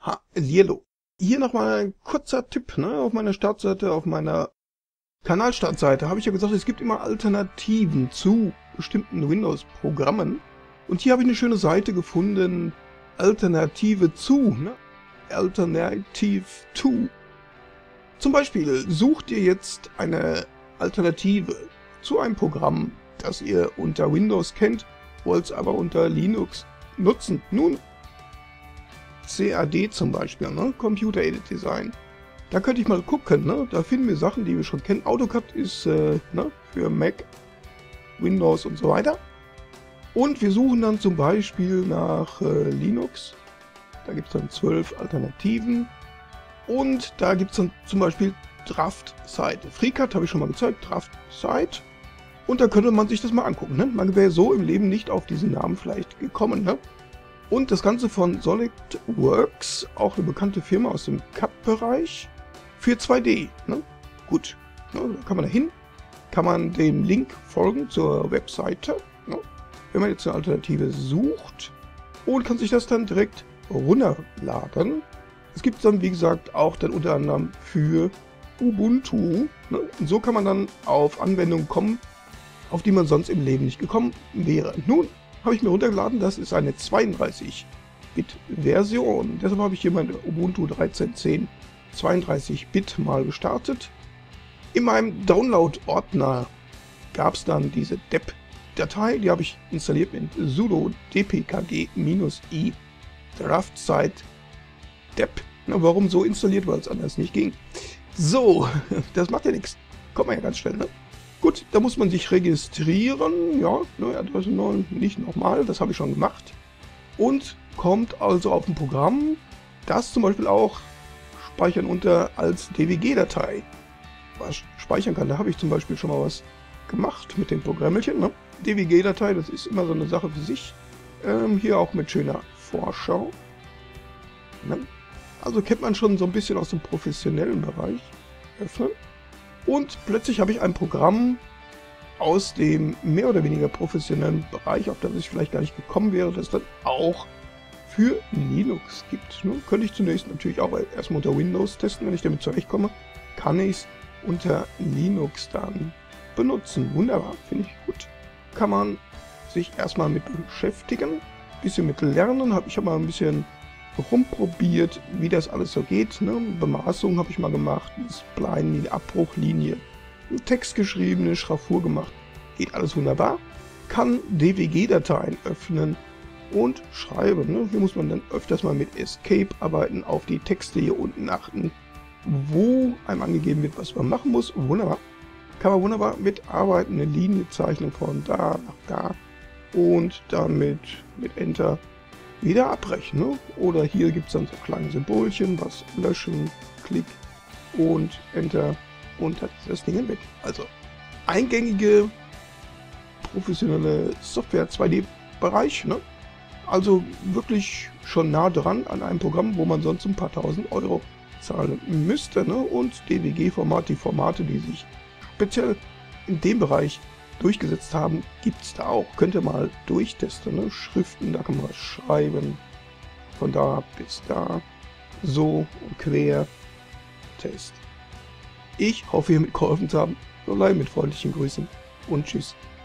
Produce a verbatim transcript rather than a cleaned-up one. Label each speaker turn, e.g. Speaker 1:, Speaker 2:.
Speaker 1: Hallihallo. Hier nochmal ein kurzer Tipp, ne? Auf meiner Startseite, auf meiner Kanalstartseite habe ich ja gesagt, es gibt immer Alternativen zu bestimmten Windows-Programmen. Und hier habe ich eine schöne Seite gefunden, Alternative zu, ne? Alternative to. Zum Beispiel sucht ihr jetzt eine Alternative zu einem Programm, das ihr unter Windows kennt, wollt es aber unter Linux nutzen. Nun, C A D zum Beispiel, ne? Computer Aided Design. Da könnte ich mal gucken, ne? Da finden wir Sachen, die wir schon kennen. AutoCAD ist äh, ne? für Mac, Windows und so weiter. Und wir suchen dann zum Beispiel nach äh, Linux. Da gibt es dann zwölf Alternativen. Und da gibt es dann zum Beispiel Draft-Site. FreeCAD habe ich schon mal gezeigt, Draft-Site. Und da könnte man sich das mal angucken, ne? Man wäre so im Leben nicht auf diesen Namen vielleicht gekommen, ne? Und das Ganze von SolidWorks, auch eine bekannte Firma aus dem C A D-Bereich, für zwei D. Ne? Gut, ne? Da kann man da hin, kann man dem Link folgen zur Webseite, ne? Wenn man jetzt eine Alternative sucht, und kann sich das dann direkt runterladen. Es gibt dann, wie gesagt, auch dann unter anderem für Ubuntu. Ne? Und so kann man dann auf Anwendungen kommen, auf die man sonst im Leben nicht gekommen wäre. Nun, habe ich mir runtergeladen, das ist eine zweiunddreißig Bit Version. Deshalb habe ich hier meine Ubuntu dreizehn Punkt zehn zweiunddreißig Bit mal gestartet. In meinem Download-Ordner gab es dann diese dep-Datei, die habe ich installiert mit sudo dpkg-i Draftsite dep. Na, warum so installiert, weil es anders nicht ging. So, das macht ja nichts. Kommt man ja ganz schnell, ne? Gut, da muss man sich registrieren, ja, ne, Adresse nicht nochmal, das habe ich schon gemacht. Und kommt also auf ein Programm, das zum Beispiel auch speichern unter als D W G-Datei was speichern kann. Da habe ich zum Beispiel schon mal was gemacht mit dem Programmchen, ne? D W G-Datei, das ist immer so eine Sache für sich. Ähm, hier auch mit schöner Vorschau. Ne? Also kennt man schon so ein bisschen aus dem professionellen Bereich. Öffnen. Und plötzlich habe ich ein Programm aus dem mehr oder weniger professionellen Bereich, auf das ich vielleicht gar nicht gekommen wäre, das es dann auch für Linux gibt. Nun könnte ich zunächst natürlich auch erstmal unter Windows testen, wenn ich damit zurechtkomme, kann ich es unter Linux dann benutzen. Wunderbar, finde ich gut. Kann man sich erstmal mit beschäftigen, ein bisschen mit lernen. Hab ich habe mal ein bisschen rumprobiert, wie das alles so geht. Ne? Bemaßung habe ich mal gemacht, Spline, Abbruchlinie, einen Text geschrieben, eine Schraffur gemacht. Geht alles wunderbar. Kann D W G-Dateien öffnen und schreiben. Ne? Hier muss man dann öfters mal mit Escape arbeiten, auf die Texte hier unten achten, wo einem angegeben wird, was man machen muss. Wunderbar. Kann man wunderbar mitarbeiten, eine Linie zeichnen von da nach da und damit mit Enter wieder abbrechen. Ne? Oder hier gibt es dann so kleine Symbolchen, was löschen, Klick und Enter und dann ist das Ding weg. Also eingängige professionelle Software zwei D-Bereich. Ne? Also wirklich schon nah dran an einem Programm, wo man sonst ein paar tausend Euro zahlen müsste. Ne? Und D W G-Format, die Formate, die sich speziell in dem Bereich durchgesetzt haben, gibt es da auch. Könnt ihr mal durchtesten. Ne? Schriften, da kann man was schreiben. Von da bis da. So und quer. Test. Ich hoffe, hiermit geholfen zu haben. So bleiben mit freundlichen Grüßen und tschüss.